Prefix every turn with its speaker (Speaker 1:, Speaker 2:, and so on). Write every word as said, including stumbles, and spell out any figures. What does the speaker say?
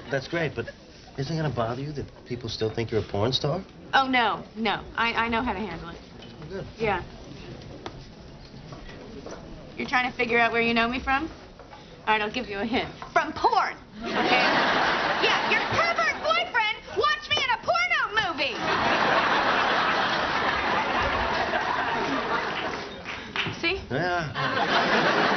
Speaker 1: that's great, but isn't it gonna bother you that people still think you're a porn star?
Speaker 2: Oh, no, no. I, I know how to handle it.
Speaker 1: Oh, good.
Speaker 2: Yeah. You're trying to figure out where you know me from? All right, I'll give you a hint. From porn, okay? Yeah, your pervert boyfriend watched me in a porno movie. See?
Speaker 1: Yeah.